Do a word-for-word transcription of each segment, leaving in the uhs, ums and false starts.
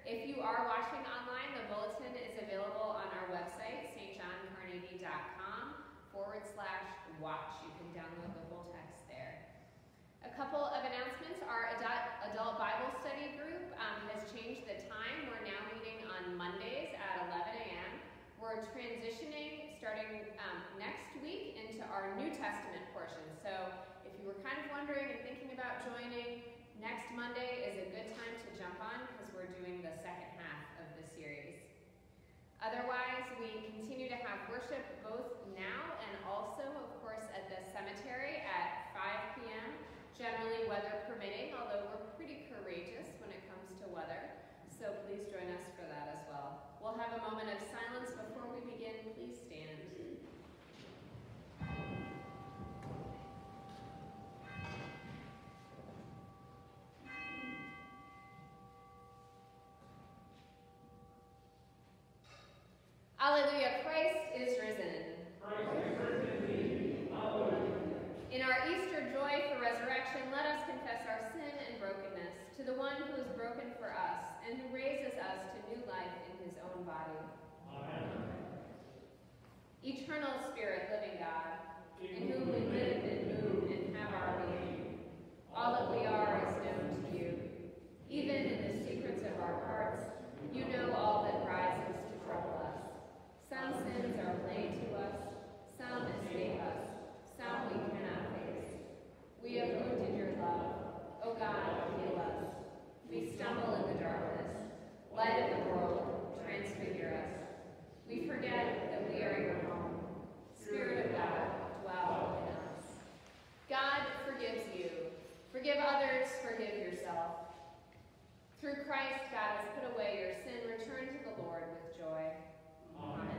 If you are watching online, the bulletin is available on our website, stjohncarnegie.com forward slash watch. You can download the whole text there. A couple of announcements. Our adult Bible study group um, has changed the time. We're now meeting on Mondays at eleven a m We're transitioning starting um, next week into our New Testament portion. So if you were kind of wondering and thinking about joining, next Monday is a good time to jump on because we're doing the second half of the series. Otherwise, we continue to have worship both now and also, of course, at the cemetery at five p m Generally weather permitting, although we're pretty courageous when it comes to weather. So please join us for that as well. We'll have a moment of silence before we begin. Please stand. Alleluia, Christ is risen. Christ is risen indeed. Alleluia. In our Easter joy for resurrection, let us confess our sin and brokenness to the one who is broken for us and who raises us to new life in his own body. Amen. Eternal Spirit, living God, in whom we live and move and have our being, all that we are is known to you. Even in the secrets of our hearts, you know all that rises to trouble us. Some sins are laid to us, some escape us, some we cannot face. We have wounded your love. O God, heal us. We stumble in the darkness. Light of the world, transfigure us. We forget that we are your home. Spirit of God, dwell in us. God forgives you. Forgive others, forgive yourself. Through Christ, God has put away your sin. Return to the Lord with joy. Amen.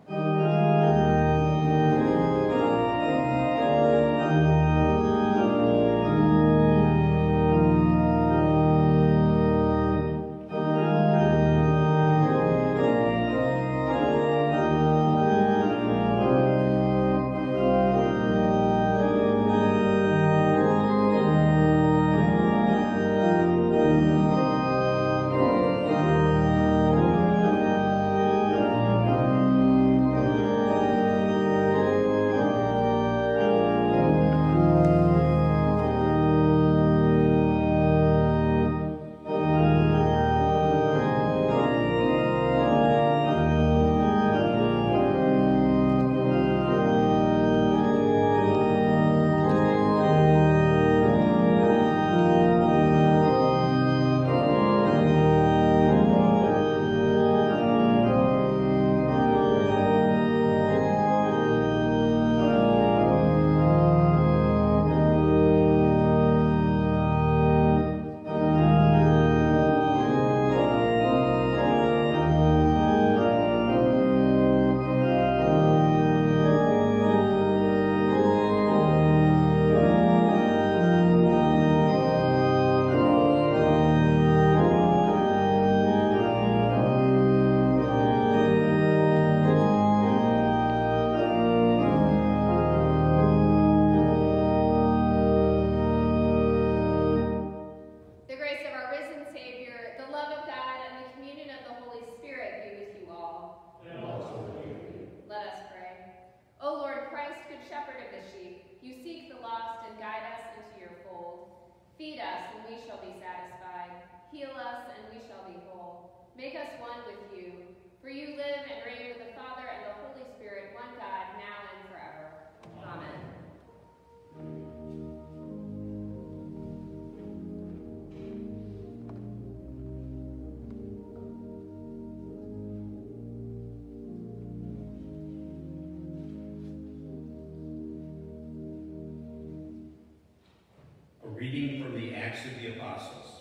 Reading from the Acts of the Apostles.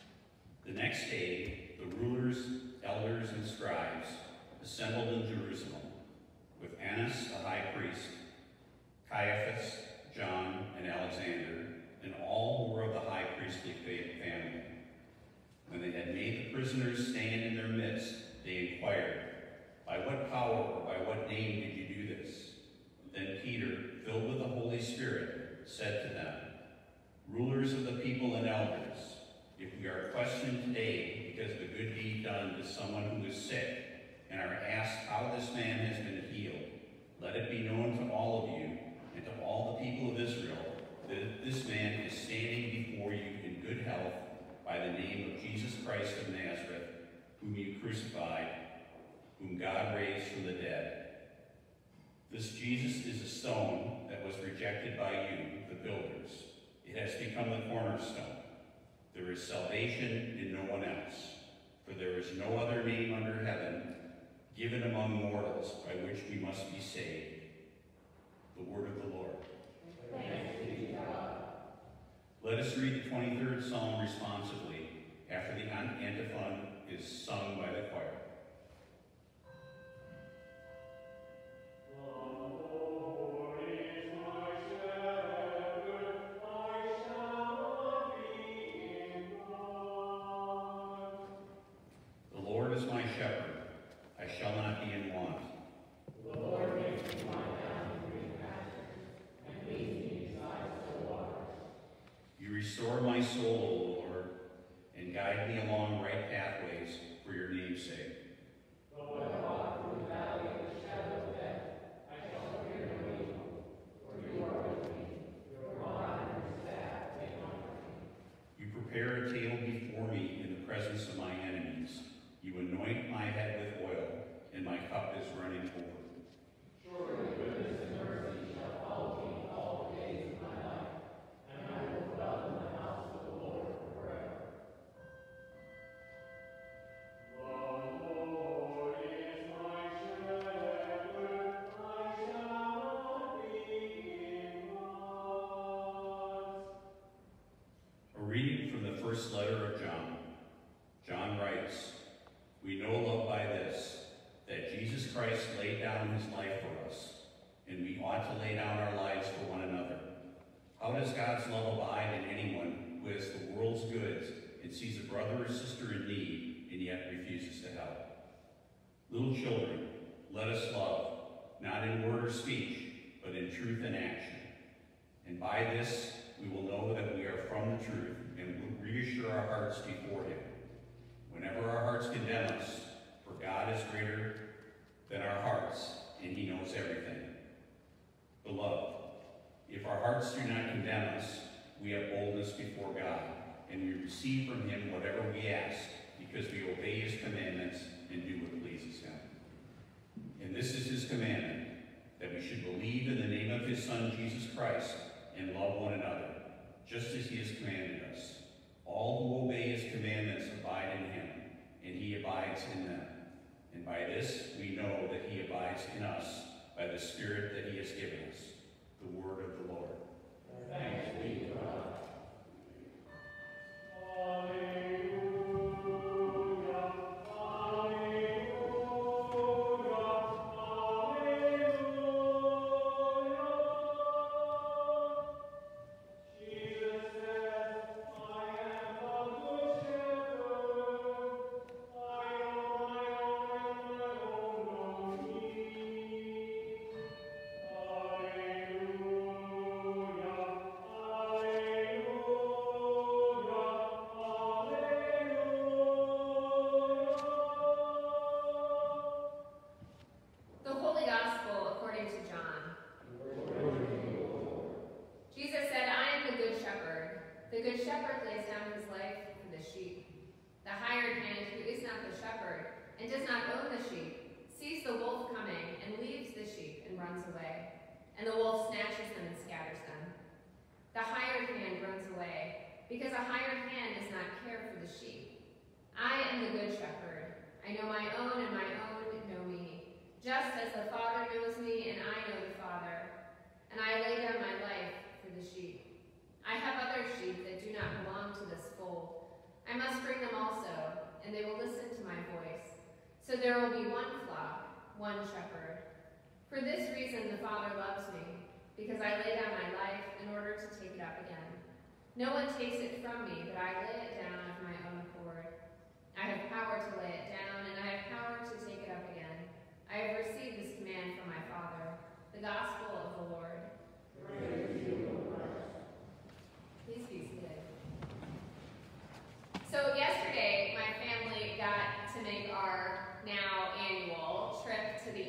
The next day, the rulers, elders, and scribes assembled in Jerusalem with Annas the high priest, Caiaphas, John, and Alexander, and all who were of the high priestly family. When they had made the prisoners stand in their midst, they inquired, "By what power or by what name did you do this?" Then Peter, filled with the Holy Spirit, said to them, "Rulers of the people and elders, if we are questioned today because of the good deed done how this man has been healed. Let it be known to all of you and to all the people of Israel that this man is standing before you in good health by the name of Jesus Christ of Nazareth, whom you crucified, whom God raised from the dead. This Jesus is a stone that was rejected by you, the builders. It has become the cornerstone. There is salvation in no one else, for there is no other name under heaven given among mortals by which we must be saved. The word of the Lord. Thanks be to God. Let us read the twenty-third Psalm responsively after the antiphon is sung by the choir. Restore my soul, O Lord, and guide me along right pathways for your name's sake. Though I walk through the valley of the shadow of death, I shall fear no evil, for you are with me. Your rod and your staff, they comfort me. You prepare a table before me in the presence of my enemies. You anoint my head with oil, and my cup is running over. Surely goodness and mercy shall follow me all the days of my life, and I will dwell in the house of the Lord forever. The Lord is my shepherd, I shall not be in want. A reading from the first letter of John. John writes, "We know love by this, that Jesus Christ laid down his life for us, and we ought to lay down our lives for one another. How does God's love abide in anyone who has the world's goods and sees a brother or sister in need and yet refuses to help? Little children, let us love, not in word or speech, but in truth and action. And by this we will know that we are from the truth and will reassure our hearts before him. Whenever our hearts condemn us, for God is greater than our hearts, and he knows everything. Beloved, if our hearts do not condemn us, we have boldness before God, and we receive from him whatever we ask, because we obey his commandments and do what pleases him. And this is his commandment, that we should believe in the name of his Son, Jesus Christ, and love one another, just as he has commanded us. All who obey his commandments abide in him, and he abides in them. And by this we know that he abides in us, by the Spirit that he has given us." The word of the Lord. Thanks be to God. So there will be one flock, one shepherd. For this reason the Father loves me, because I lay down my life in order to take it up again. No one takes it from me, but I lay it down of my own accord. I have power to lay it down, and I have power to take it up again. I have received this command from my Father. The Gospel of the Lord. Praise you, O Christ. Please be seated. So yesterday, my family got to make our now annual trip to the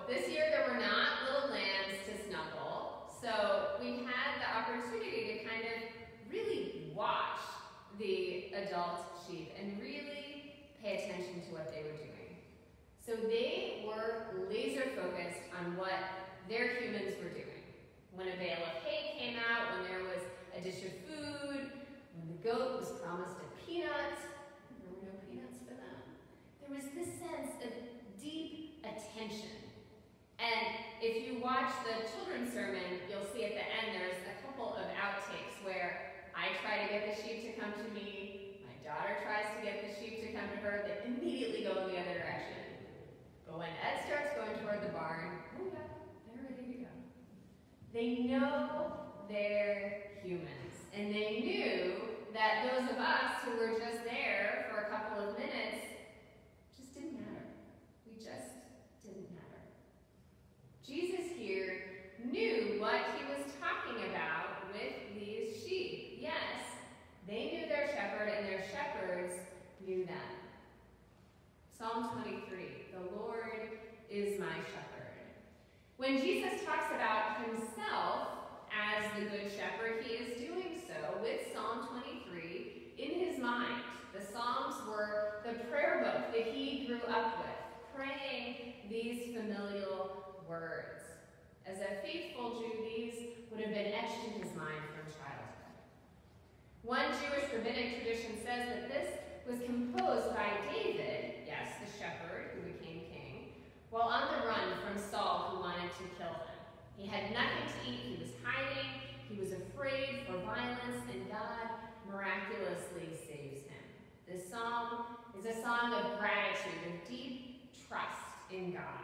this year there were not little lambs to snuggle, so we had the opportunity to kind of really watch the adult sheep and really pay attention to what they were doing. So they were laser focused on what their humans were doing. When a bale of hay came out, when there was a dish of food, when the goat was promised a peanut, there were no peanuts for them. There was this sense of deep attention. And if you watch the children's sermon, you'll see at the end there's a couple of outtakes where I try to get the sheep to come to me, my daughter tries to get the sheep to come to her, they immediately go in the other direction. But when Ed starts going toward the barn, oh yeah, they're ready to go. They know they're humans, and they knew that those of us who were just there for a couple of minutes just didn't matter. We just didn't matter. Jesus here knew what he was talking about with these sheep. Yes, they knew their shepherd, and their shepherds knew them. Psalm twenty-three, the Lord is my shepherd. When Jesus talks about himself as the good shepherd, he is doing so with Psalm twenty-three in his mind. The Psalms were the prayer book that he grew up with, praying these familial words. As a faithful Jew, these would have been etched in his mind from childhood. One Jewish rabbinic tradition says that this was composed by David, yes, the shepherd who became king, while on the run from Saul, who wanted to kill him. He had nothing to eat, he was hiding, he was afraid for violence, and God miraculously saves him. This psalm is a song of gratitude and deep trust in God.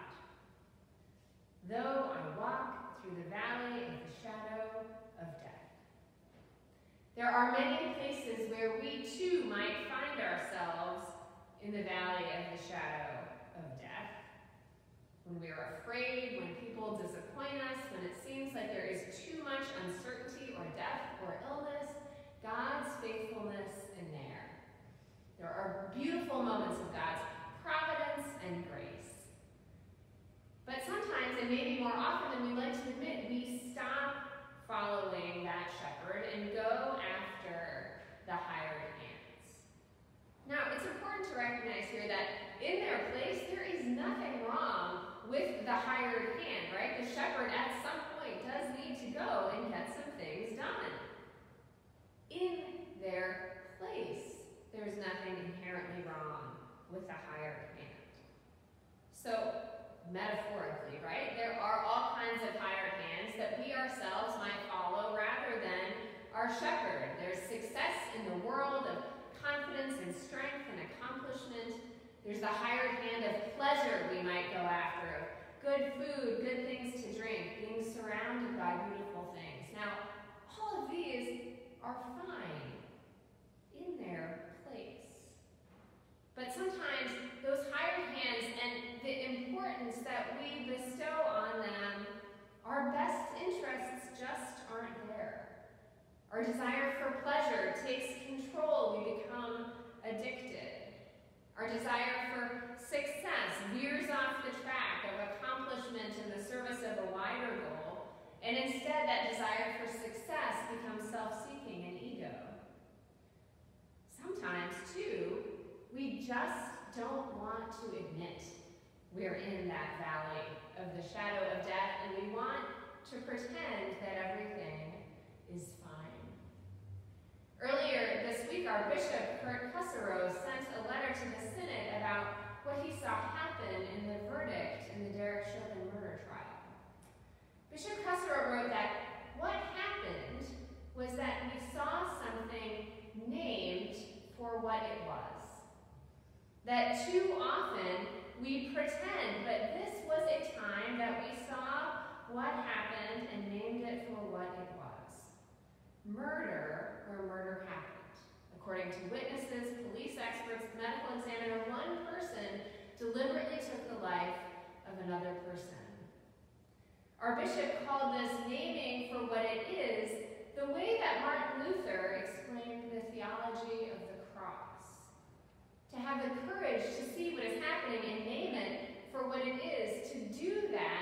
Though I walk through the valley of the shadow of death. There are many places where we too might find ourselves in the valley of the shadow of death. When we are afraid, when people disappoint us, when it seems like there is too much uncertainty or death or illness, God's faithfulness in there. There are beautiful moments of God's providence and grace. But sometimes, and maybe more often than we like to admit, we stop following that shepherd and go after the hired hands. Now, it's important to recognize here that in their place, there is nothing wrong with the hired hand, right? The shepherd at some point does need to go and get some things done. In their place, there's nothing inherently wrong with the hired hand. So, metaphorically, right? There are all kinds of hired hands that we ourselves might follow rather than our shepherd. There's success in the world of confidence and strength and accomplishment. There's the hired hand of pleasure we might go after, of good food, good things to drink, being surrounded by beautiful things. Now, all of these are fine in their place. But sometimes those hired hands and the importance that we bestow on them, our best interests just aren't there. Our desire for pleasure takes control. We become addicted. Our desire for success veers off the track of accomplishment in the service of a wider goal, and instead that desire for success becomes self-seeking and ego. Sometimes, too, we just don't want to admit we're in that valley of the shadow of death, and we want to pretend that everything is fine. Earlier this week, our bishop, Kurt Kusserow, sent a letter to the Synod about what he saw happen in the verdict in the Derek Chauvin murder trial. Bishop Kusserow wrote that what happened was that we saw something named for what it was. That too often we pretend, but this was a time that we saw what happened and named it for what it was. Murder where murder happened. According to witnesses, police experts, medical examiner, one person deliberately took the life of another person. Our bishop called this naming for what it is the way that Martin Luther explained the theology of the cross. To have the courage to see what is happening and name it for what it is, to do that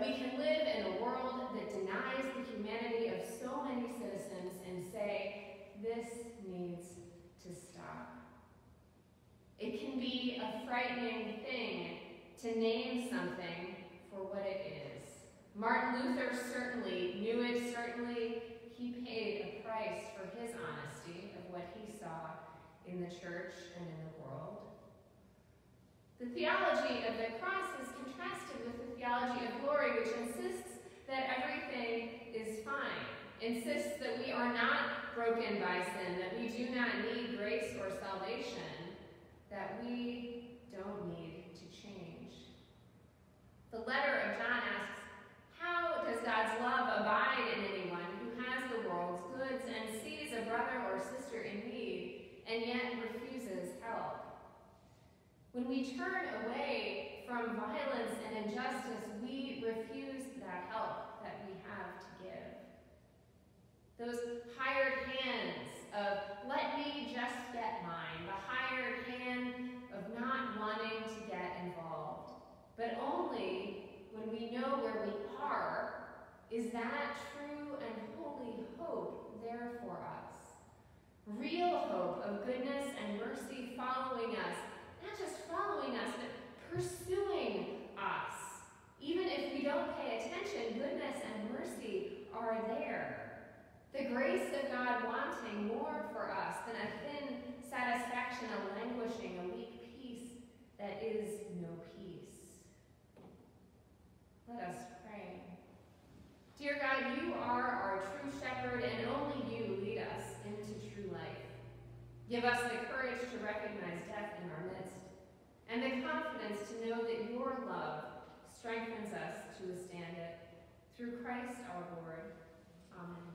we can live in a world that denies the humanity of so many citizens and say, this needs to stop. It can be a frightening thing to name something for what it is. Martin Luther certainly knew it. Certainly he paid a price for his honesty of what he saw in the church and in the world. The theology of the cross is contrasted with the theology of glory, which insists that everything is fine, insists that we are not broken by sin, that we do not need grace or salvation, that we don't need to change. The letter of John asks, how does God's love abide in anyone who has the world's goods and sees a brother or sister in need and yet refuses help? When we turn away from violence and injustice, we refuse that help that we have to give. Those hired hands of, let me just get mine, the hired hand of not wanting to get involved, but only when we know where we are, is that true and holy hope there for us. Real hope of goodness and mercy following us, not just following us, but pursuing us. Even if we don't pay attention, goodness and mercy are there. The grace of God wanting more for us than a thin satisfaction, a languishing, a weak peace that is no peace. Let us pray. Dear God, you are our true shepherd, and only you lead us into true life. Give us the courage to recognize death in our midst, and the confidence to know that your love strengthens us to withstand it. Through Christ our Lord. Amen.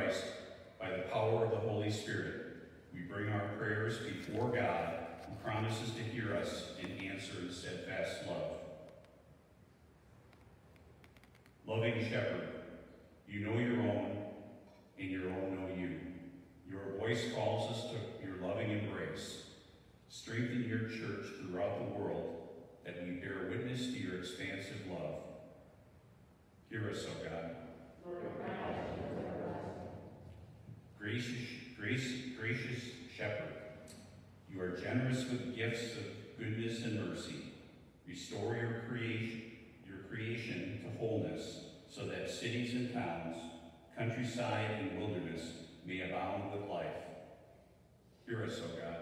Christ, by the power of the Holy Spirit, we bring our prayers before God, who promises to hear us and answer in steadfast love. Loving Shepherd, you know your own, and your own know you. Your voice calls us to your loving embrace. Strengthen your church throughout the world, that we bear witness to your expansive love. Hear us, O God. Gracious, grace, gracious Shepherd, you are generous with gifts of goodness and mercy. Restore your creation, your creation to wholeness, so that cities and towns, countryside and wilderness may abound with life. Hear us, O God.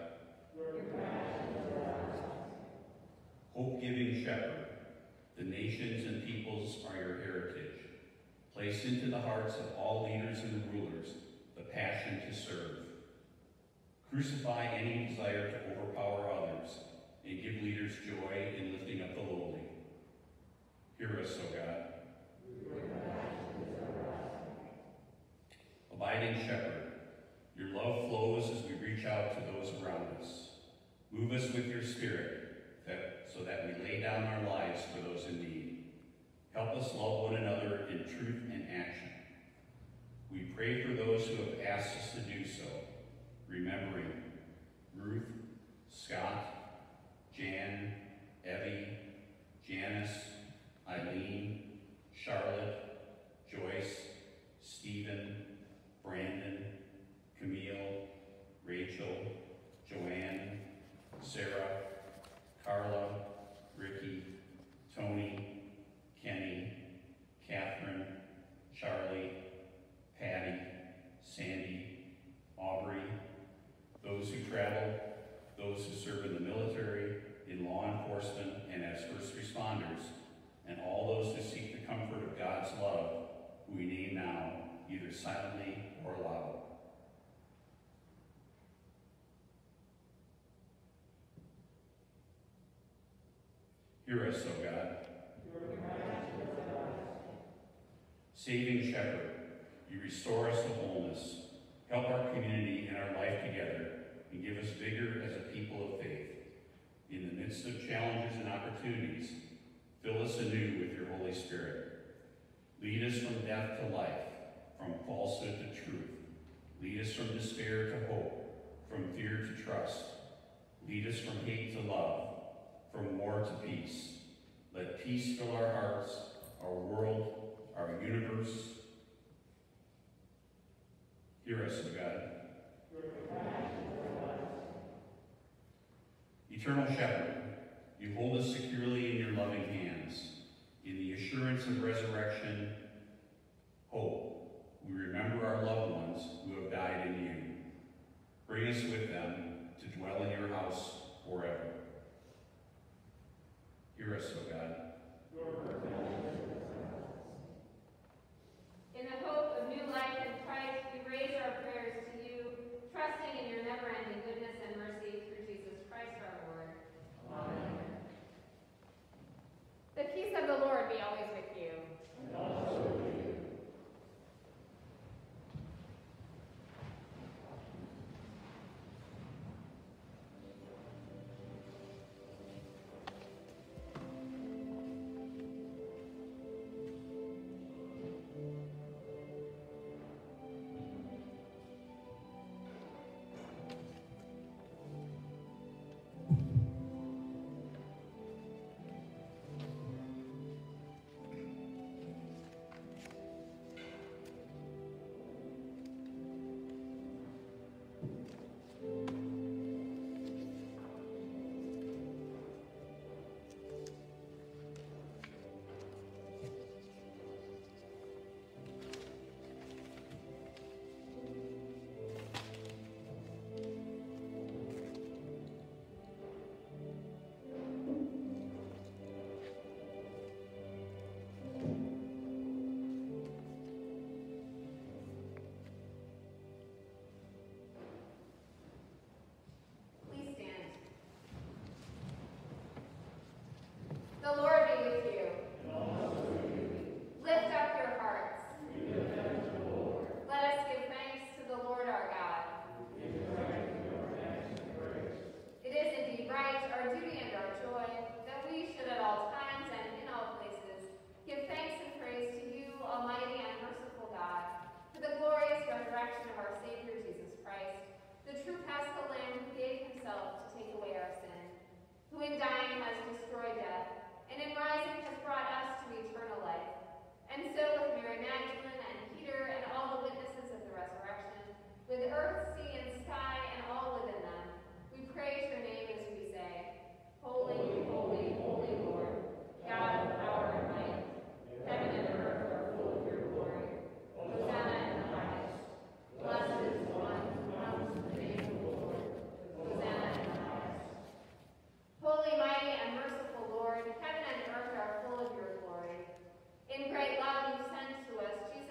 Hope-giving Shepherd, the nations and peoples are your heritage. Place into the hearts of all leaders and rulers the passion to serve. Crucify any desire to overpower others, and give leaders joy in lifting up the lowly. Hear us, O God. Abiding Shepherd, your love flows as we reach out to those around us. Move us with your Spirit, that, so that we lay down our lives for those in need. Help us love one another in truth and action. We pray for those who have asked us to do so, remembering Ruth, Scott, Jan, Evie, Janice, Eileen, Charlotte, Joyce, Stephen, Brandon, Camille, Rachel, Joanne, Sarah, Carla, Ricky, Tony, Kenny, Catherine, Charlie, Patty, Sandy, Aubrey, those who travel, those who serve in the military, in law enforcement, and as first responders, and all those who seek the comfort of God's love, who we name now, either silently or aloud. Hear us, O God. Saving Shepherd, you restore us to wholeness. Help our community and our life together, and give us vigor as a people of faith. In the midst of challenges and opportunities, fill us anew with your Holy Spirit. Lead us from death to life, from falsehood to truth. Lead us from despair to hope, from fear to trust. Lead us from hate to love, from war to peace. Let peace fill our hearts, our world, our universe. Hear us, O God. Eternal Shepherd, you hold us securely in your loving hands. In the assurance of resurrection, hope, we remember our loved ones who have died in you. Bring us with them to dwell in your house forever. Hear us, O God. In the hope of new life in Christ, we raise our prayers to you, trusting in your never-ending goodness and mercy through Jesus Christ our Lord. Amen. The peace of the Lord be always with you. And also with you. so with Mary Magdalene and Peter and all the witnesses of the resurrection, with earth, sea, and sky, and all within them, we praise your name as we say, Holy, holy, holy Lord, God of power and might. Heaven and earth are full of your glory. Hosanna in the highest. Blessed is the one who comes in the name of the Lord. Hosanna in the highest. Holy, mighty, and merciful Lord, heaven and earth are full of your glory. In great love you sent to us Jesus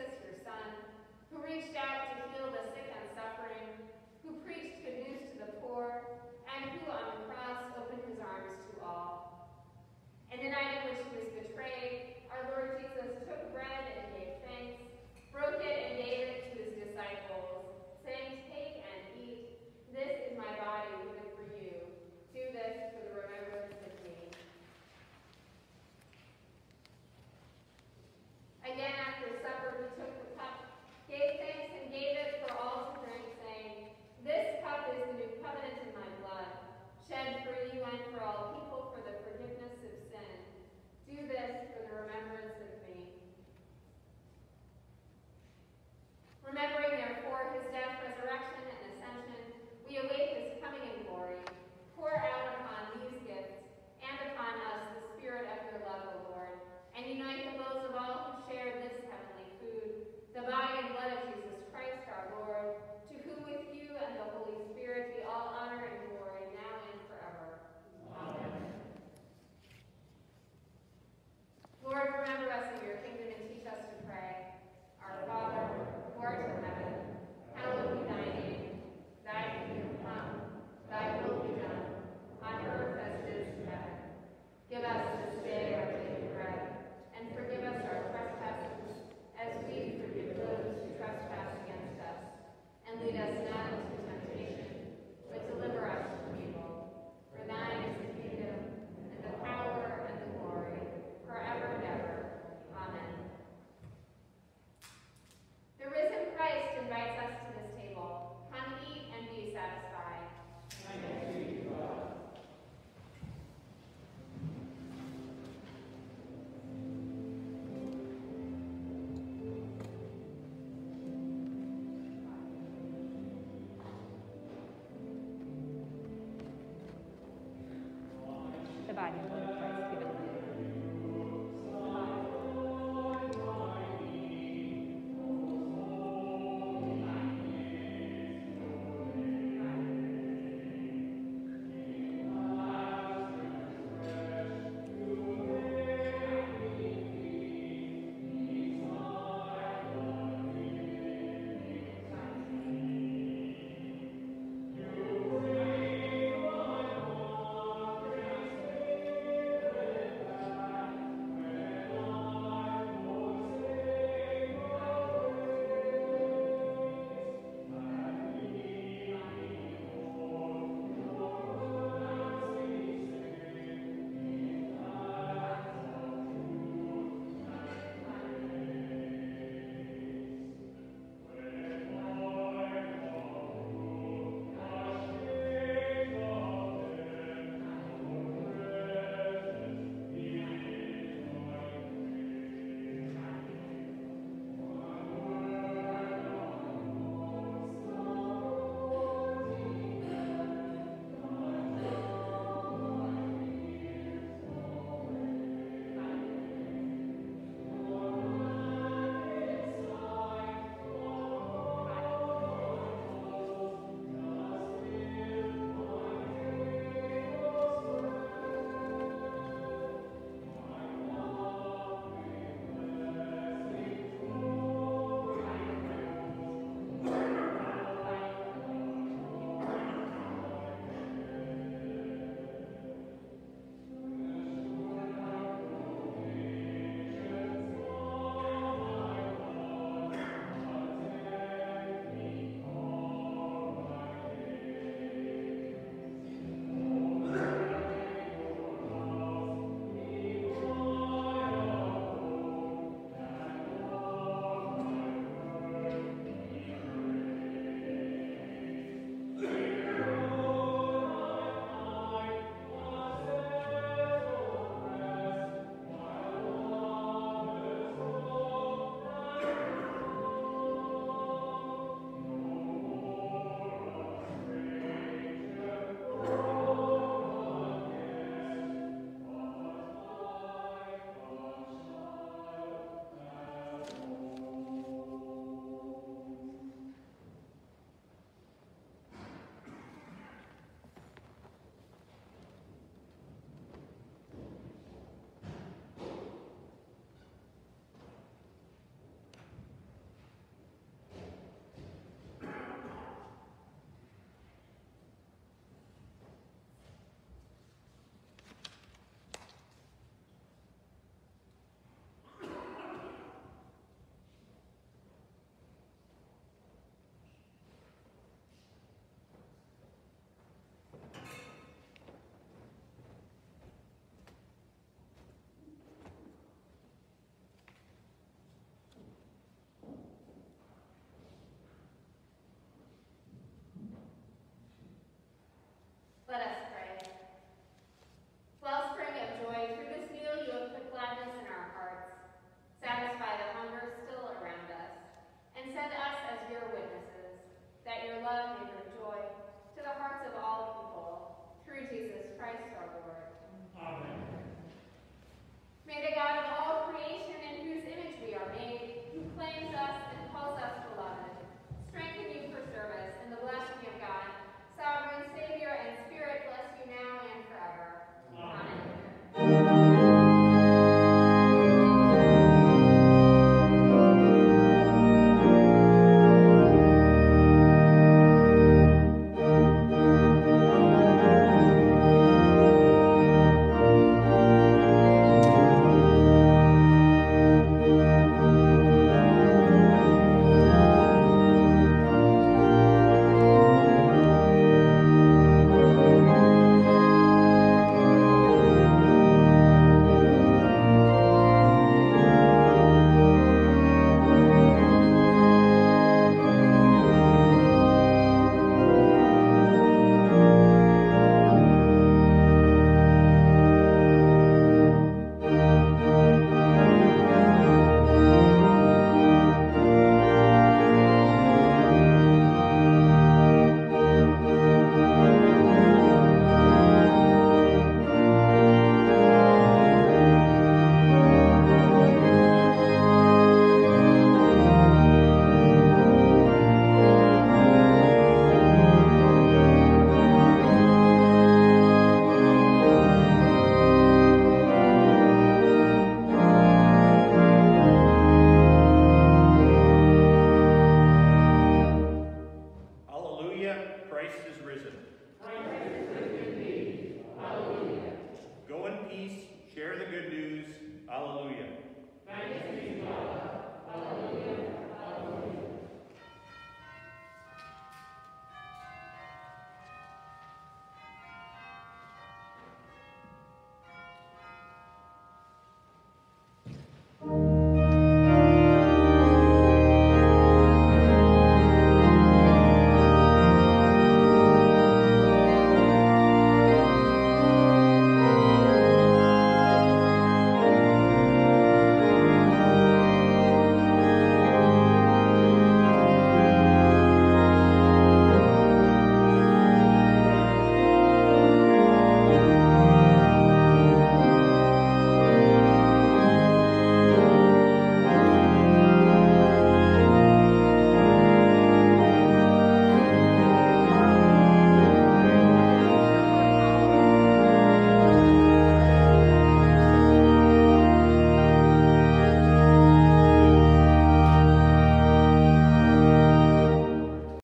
Christ is risen.